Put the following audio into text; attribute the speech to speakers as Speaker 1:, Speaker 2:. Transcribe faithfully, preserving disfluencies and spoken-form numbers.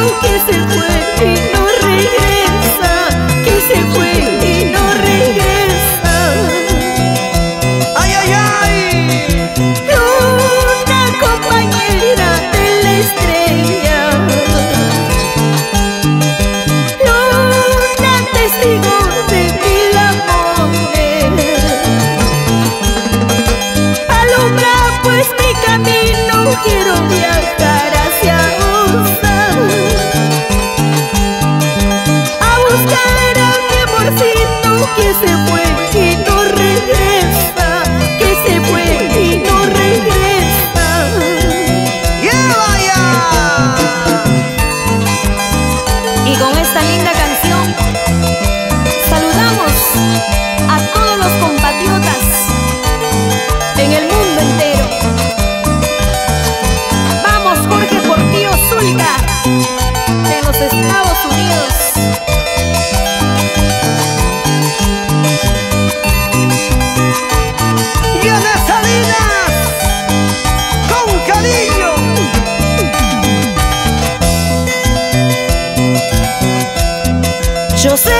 Speaker 1: que se fue y no regresa, que se fue y no regresa.
Speaker 2: ¡Ay, ay, ay!
Speaker 1: Una compañera de la estrella, Luna, testigo de mil amores. Alumbra pues mi camino, quiero viajar hacia usted, a buscar a mi amorcito que se fue y no regresa, que se fue y no regresa.
Speaker 2: ¡Lleva ya!
Speaker 1: Y con esta linda canción saludamos a todos los compatriotas en el mundo entero. Vamos, Jorge Portillo Zúñiga, de los Estados Unidos.
Speaker 2: ¡Diana Salinas! ¡Con cariño!
Speaker 1: Yo sé